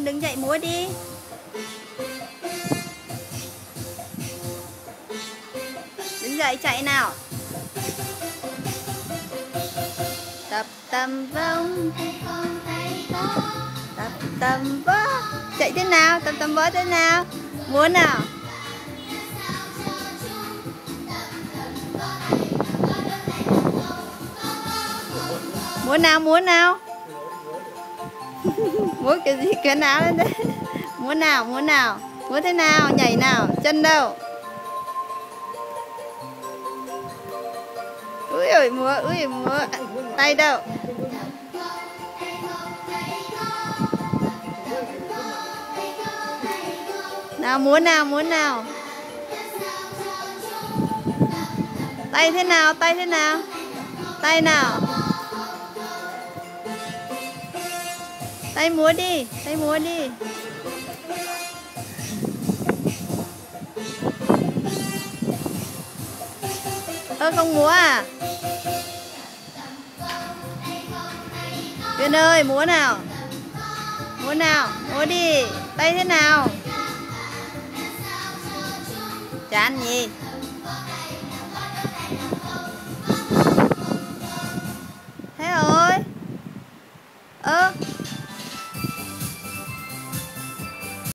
Con đứng dậy múa đi. Đứng dậy chạy nào. Tập tầm vông, tập tầm vó. Chạy thế nào, tập tầm vó thế nào. Múa nào. Múa nào, múa nào. Múa cái gì, cái áo lên đấy. Múa nào, múa nào. Múa thế nào, nhảy nào, chân đâu. Úi ơi múa, úi múa. Tay đâu. Nào múa nào, múa nào. Tay thế nào, tay thế nào. Tay nào. Tay múa đi, tay múa đi. Ơ không múa à? Tuyên ơi múa nào. Múa nào, múa đi. Tay thế nào. Chán nhỉ.